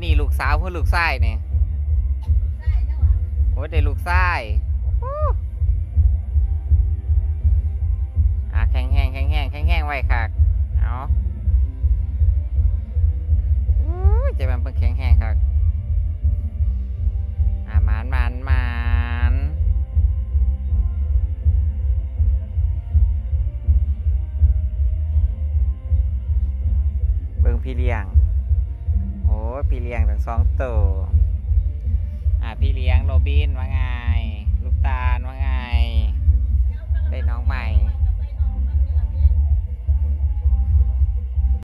นี่ลูกสาวเพื่อลูกชายเนี่ยโอ้ได้ลูกชายแข็งแห้งแข็งแห้งแข็งแห้งไว้ค่ะเอาจะเป็นเพิ่งแข็งแห้งค่ะมานเบิ่งพี่เลี้ยงโอ้พี่เลี้ยงทั้งสองตัวพี่เลี้ยงโรบินว่าไงลูกตาลว่าไงได้น้องใหม่